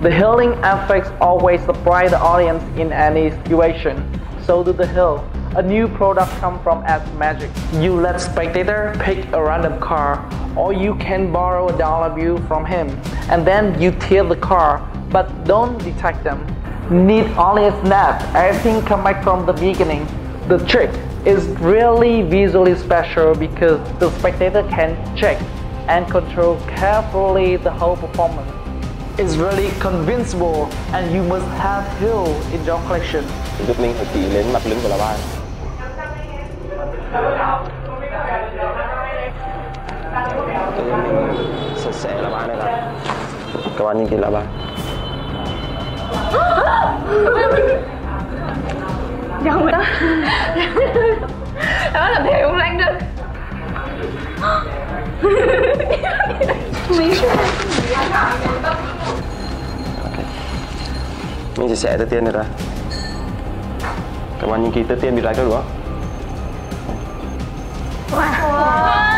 The healing effects always surprise the audience in any situation. So do the heal. A new product comes from Smagic. You let spectator pick a random card, or you can borrow a dollar bill from him, and then you tilt the card, but don't detach them. Need only a snap. Everything come back from the beginning. The trick is really visually special because the spectator can check and control carefully the whole performance. It's really convincible and you must have heal in your collection. Giúp mình phải kỹ lên mặt lưng của lá bài. Cho nên mình sạch sẽ lá bài này ra. Các bạn nhìn kỹ lá bài. Không đó. Đó là theo không lanh được. Mình sẽ xẻ tờ tiền này ra. Các bạn nhìn kỹ tờ tiền bị rách rồi đúng không? Wow.